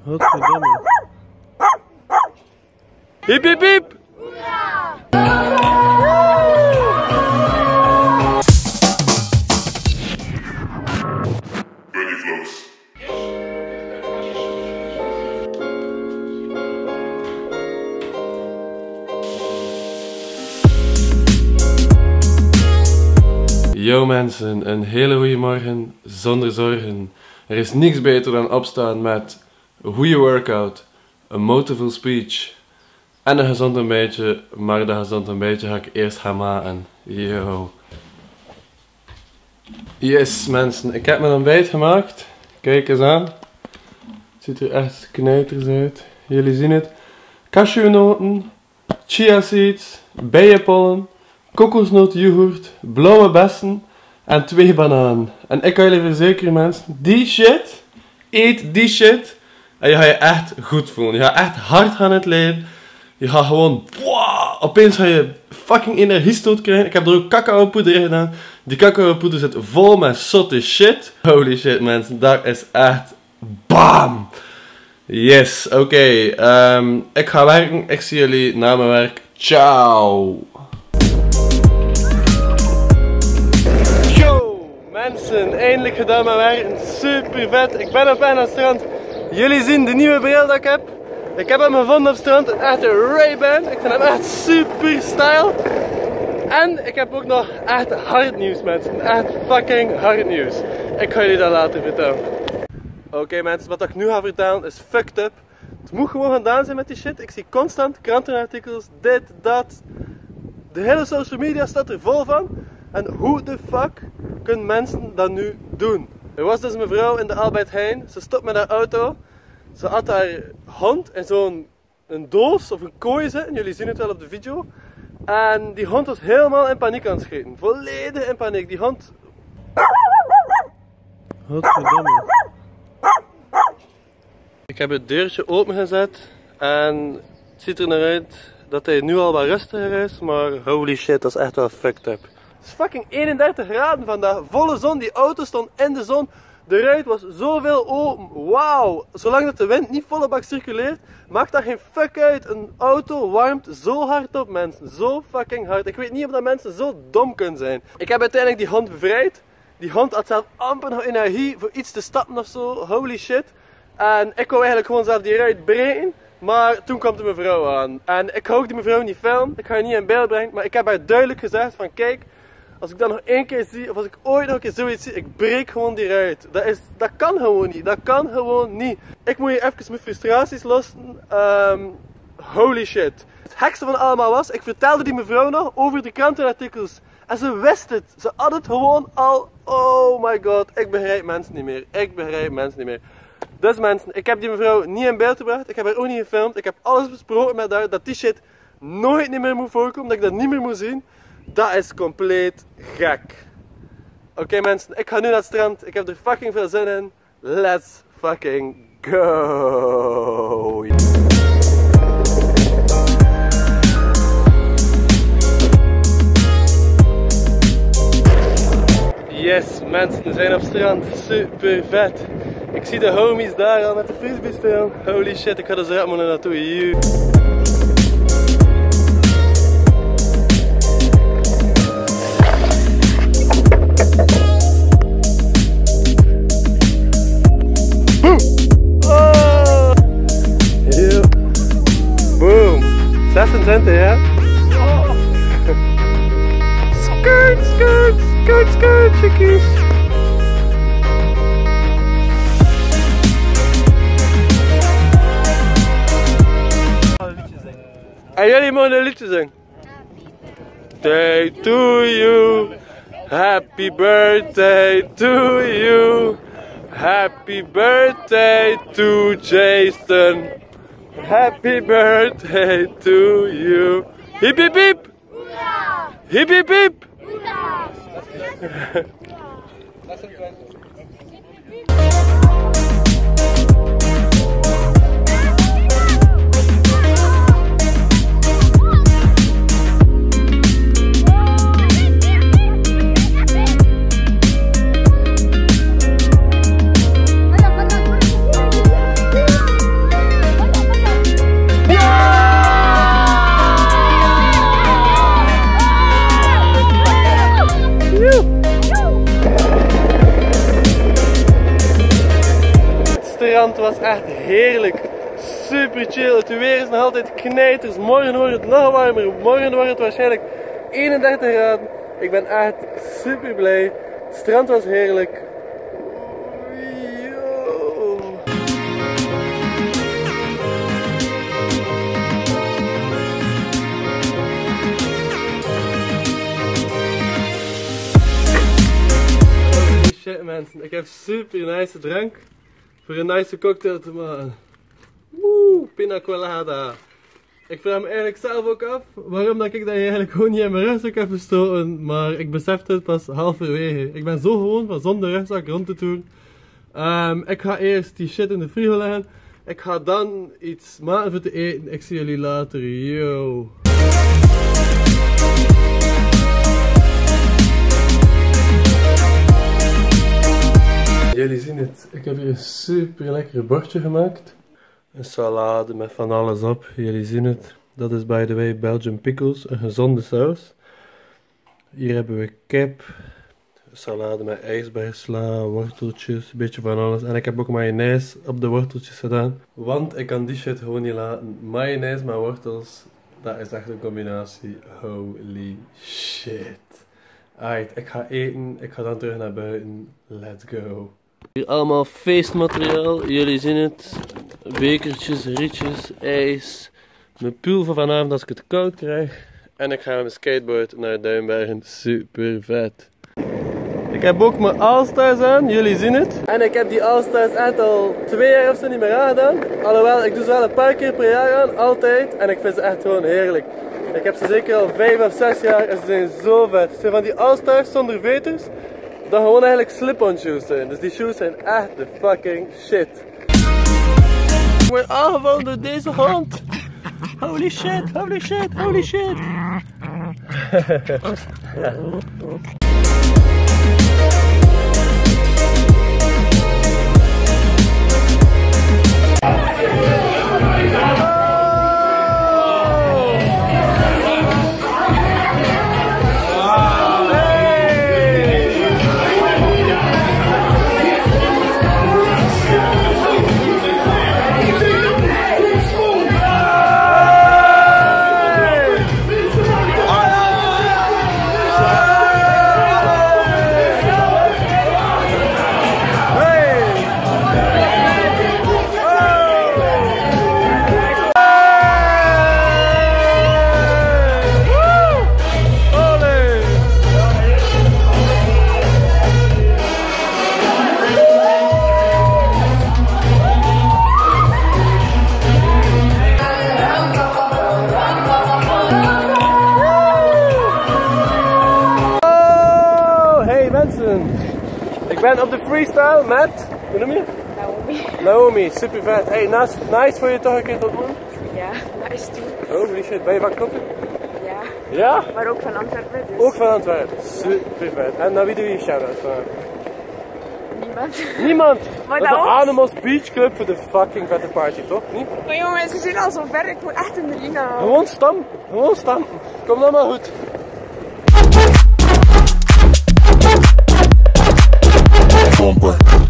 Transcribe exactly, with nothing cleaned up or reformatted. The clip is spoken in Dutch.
Godverdomme. Hiep hiep hiep! Yo mensen, een hele goede morgen zonder zorgen. Er is niks beter dan opstaan met een goede workout, een motivational speech en een gezond ontbijtje. Maar dat gezond ontbijtje ga ik eerst gaan maken. Yo. Yes mensen, ik heb mijn ontbijt gemaakt. Kijk eens aan. Het ziet er echt knijters uit. Jullie zien het. Cashewnoten, chia seeds, bijenpollen, kokosnootyoghurt, blauwe bessen en twee bananen. En ik kan jullie verzekeren mensen, die shit, eet die shit en je gaat je echt goed voelen. Je gaat echt hard gaan in het leven. Je gaat gewoon, wow, opeens ga je fucking energiestoot krijgen. Ik heb er ook cacaopoeder in gedaan. Die cacaopoeder zit vol met zotte shit. Holy shit mensen, dat is echt bam. Yes, oké. Okay. Um, ik ga werken. Ik zie jullie na mijn werk. Ciao. Mensen, eindelijk gedaan met werken. Super vet. Ik ben op weg naar het strand. Jullie zien de nieuwe bril dat ik heb. Ik heb hem gevonden op het strand. Een echte Ray-Ban. Ik vind hem echt super style. En ik heb ook nog echt hard nieuws mensen. Echt fucking hard nieuws. Ik ga jullie dat later vertellen. Oké okay, mensen, wat ik nu ga vertellen is fucked up. Het moet gewoon gedaan zijn met die shit. Ik zie constant krantenartikels. Dit, dat. De hele social media staat er vol van. En hoe de fuck kunnen mensen dat nu doen? Er was dus een mevrouw in de Albert Heijn. Ze stopt met haar auto. Ze had haar hond in zo'n een doos of een kooi zitten. Jullie zien het wel op de video. En die hond was helemaal in paniek aan het scheten. Volledig in paniek. Die hond... Godverdomme. Ik heb het deurtje opengezet. En het ziet er naar uit dat hij nu al wat rustiger is. Maar holy shit, dat is echt wel fucked up. Het is fucking eenendertig graden vandaag, volle zon, die auto stond in de zon, de ruit was zoveel open, wauw. Zolang dat de wind niet volle bak circuleert, maakt dat geen fuck uit. Een auto warmt zo hard op mensen, zo fucking hard. Ik weet niet of dat mensen zo dom kunnen zijn. Ik heb uiteindelijk die hond bevrijd, die hond had zelf amper nog energie voor iets te stappen of zo, holy shit. En ik wou eigenlijk gewoon zelf die ruit breken. Maar toen kwam de mevrouw aan. En ik ga ook die mevrouw niet filmen, ik ga haar niet in beeld brengen, maar ik heb haar duidelijk gezegd van kijk, als ik dat nog één keer zie, of als ik ooit nog een keer zoiets zie, ik breek gewoon die ruit. Dat, is, dat kan gewoon niet, dat kan gewoon niet. Ik moet hier even mijn frustraties lossen. Um, holy shit. Het gekste van allemaal was, ik vertelde die mevrouw nog over de krantenartikels. En ze wist het, ze had het gewoon al. Oh my god, ik begrijp mensen niet meer. Ik begrijp mensen niet meer. Dus mensen, ik heb die mevrouw niet in beeld gebracht, ik heb haar ook niet gefilmd. Ik heb alles besproken met haar, dat die shit nooit niet meer moet voorkomen, dat ik dat niet meer moet zien. Dat is compleet gek. Oké okay, mensen, ik ga nu naar het strand. Ik heb er fucking veel zin in. Let's fucking go. Yes mensen, we zijn op het strand. Super vet. Ik zie de homies daar al met de frisbee staan. Holy shit, ik ga er zo helemaal naartoe. You. zesentwintig, ja? Oh. Skirt, skirt, skirt, skirt, chickies. En jullie mogen een liedje zingen. Day to you, happy birthday to you, happy birthday to Jason. Happy birthday to you. Hip hip hip. Hoera! Hip hip hip. Hoera! strand was echt heerlijk. Super chill. Het weer is nog altijd knijters. Morgen wordt het nog warmer. Morgen wordt het waarschijnlijk eenendertig graden. Ik ben echt super blij. Het strand was heerlijk. Shit mensen, ik heb super nice drank voor een nice cocktail te maken. Woe, pina colada. Ik vraag me eigenlijk zelf ook af waarom dat ik dat eigenlijk gewoon niet in mijn rugzak heb gestoken, maar ik besefte het pas halverwege. Ik ben zo gewoon van zonder rugzak rond te doen. Um, ik ga eerst die shit in de frigo leggen. Ik ga dan iets maken voor te eten. Ik zie jullie later. Yo. Jullie zien het, ik heb hier een super lekker bordje gemaakt. Een salade met van alles op, jullie zien het. Dat is by the way Belgian pickles, een gezonde saus. Hier hebben we kip, salade met ijsbergsla, worteltjes, een beetje van alles. En ik heb ook mayonaise op de worteltjes gedaan. Want ik kan die shit gewoon niet laten. Mayonaise met wortels, dat is echt een combinatie. Holy shit. Alright, ik ga eten, ik ga dan terug naar buiten. Let's go. Hier allemaal feestmateriaal, jullie zien het. Bekertjes, rietjes, ijs. Mijn pool voor vanavond als ik het koud krijg. En ik ga met mijn skateboard naar Duinbergen. Super vet. Ik heb ook mijn All-Stars aan, jullie zien het. En ik heb die All-Stars echt al twee jaar of zo niet meer aangedaan. Alhoewel, ik doe ze wel een paar keer per jaar aan, altijd. En ik vind ze echt gewoon heerlijk. Ik heb ze zeker al vijf of zes jaar en ze zijn zo vet. Ze zijn van die All-Stars zonder veters. Dat gewoon eigenlijk slip-on shoes zijn. Dus die shoes zijn echt de fucking shit. Ik word aangevallen door deze hond. Holy shit, holy shit, holy shit. Ik ben op de freestyle met, hoe noem je? Naomi. Naomi, super vet. Hey, nice, nice voor je toch een keer te ontmoeten? Ja, nice too. Oh, holy shit, ben je van Knoppen? Ja. Ja? Maar ook van Antwerpen dus. Ook van Antwerpen, super vet. En naar wie doe je shout-outs van? Niemand. Niemand? Maar dat is de ook? Animals Beach Club voor de fucking vette party, toch? Niet? Maar jongens, ze zijn al zo ver, ik moet echt in de Rina. Gewoon stampen, gewoon stampen. Kom dan maar goed. Pompen.